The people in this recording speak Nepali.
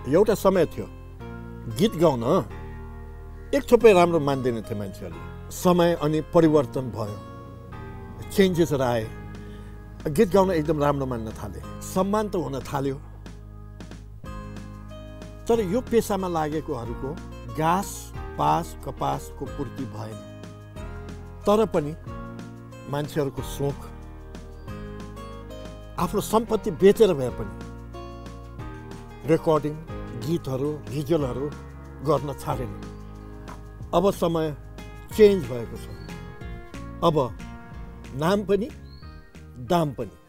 एउटा समय थियो गीत गाउन एक थोपै राम्रो मान्दैन थिए मान्छेहरूले। समय अनि परिवर्तन भयो, चेन्जेसहरू आए, गीत गाउन एकदम राम्रो मान्न थाले, सम्मान त हुन थाल्यो। तर यो पेसामा लागेकोहरूको घाँस पास कपासको पूर्ति भएन। तर पनि मान्छेहरूको सोख, आफ्नो सम्पत्ति बेचेर भए पनि रेकर्डिङ, गीतहरू, भिजुअलहरू गर्न छाडेन। अब समय चेन्ज भएको छ। अब नाम पनि दाम पनि।